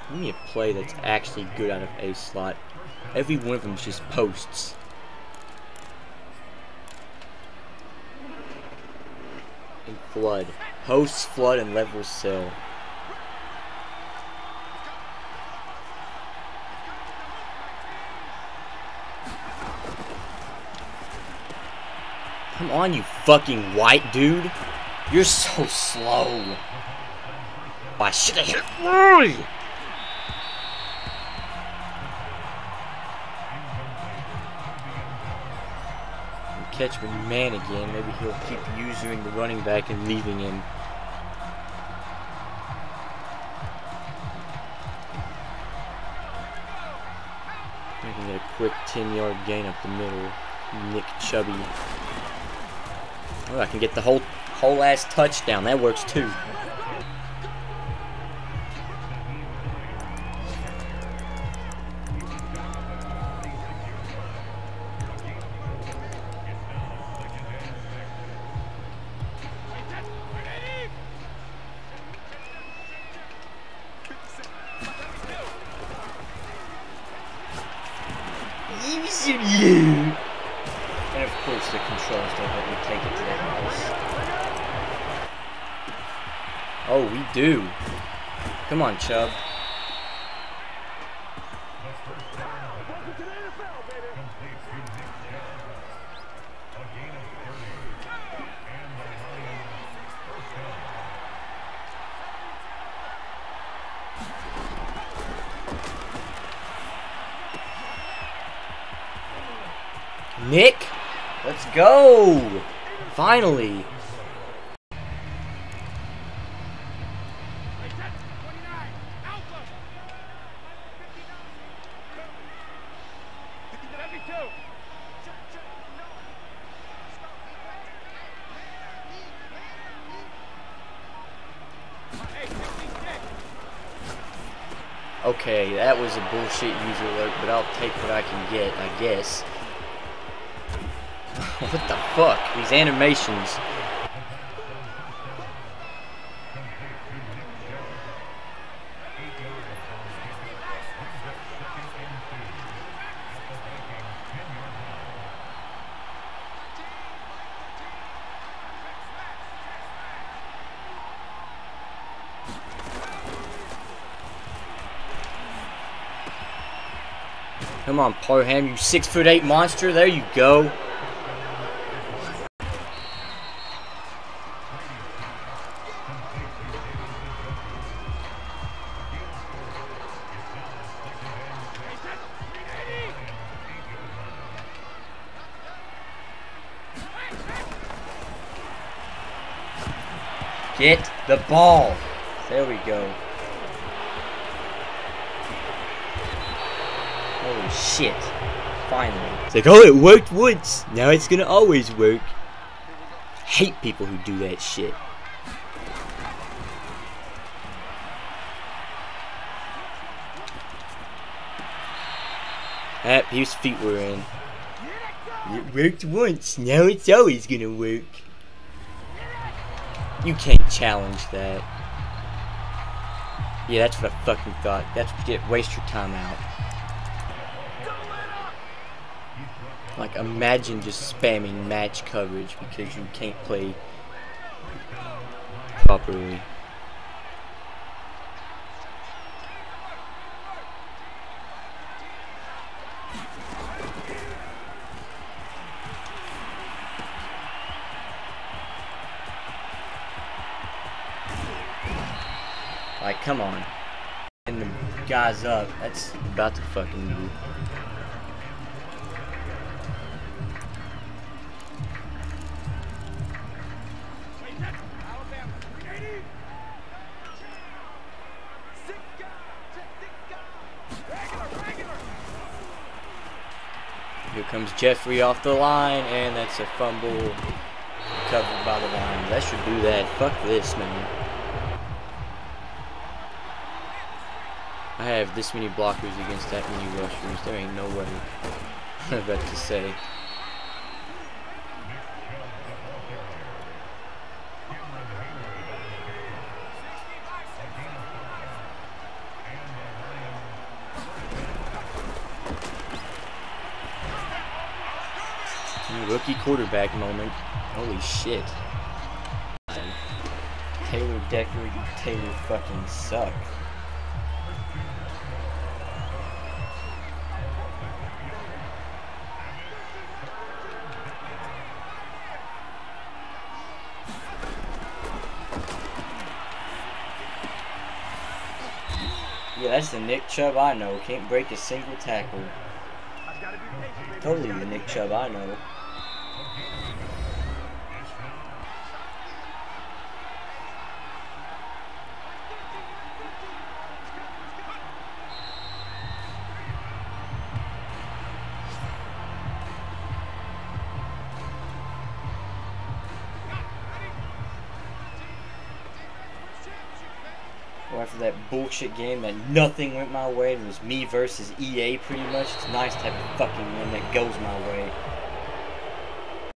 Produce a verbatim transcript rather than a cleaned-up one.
Give me a play that's actually good out of a slot. Every one of them is just posts. And flood. Posts, flood, and level cell. Come on, you fucking white dude. You're so slow. I should have hit Roy. Catch with man again. Maybe he'll keep using the running back and leaving him. I can get a quick ten yard gain up the middle. Nick Chubby. Oh, I can get the whole whole ass touchdown. That works too. And of course the controls don't let me take it to the house. Oh, we do. Come on, Chubb. Nick, let's go! Finally! Okay, that was a bullshit user alert, but I'll take what I can get, I guess. What the fuck? These animations. Come on, Parham, you six foot eight monster. There you go. Get the ball. There we go. Holy shit. Finally. It's like, oh, it worked once. Now it's gonna always work. I hate people who do that shit. Ah, whose feet were in. It worked once. Now it's always gonna work. You can't challenge that. Yeah, that's what I fucking thought. That's what you get. Waste your time out. Like, imagine just spamming match coverage because you can't play properly. Like, come on. And the guy's up. That's about to fucking move. Here comes Jeffrey off the line, and that's a fumble covered by the line. That should do that. Fuck this, man. I have this many blockers against that many rushers. There ain't no way. I'm about to say. Rookie quarterback moment. Holy shit. Taylor Decker, you Taylor fucking suck. Yeah, that's the Nick Chubb I know. Can't break a single tackle. Totally the Nick Chubb I know. Well, after that bullshit game that nothing went my way, it was me versus E A pretty much. It's nice to have a fucking win that goes my way.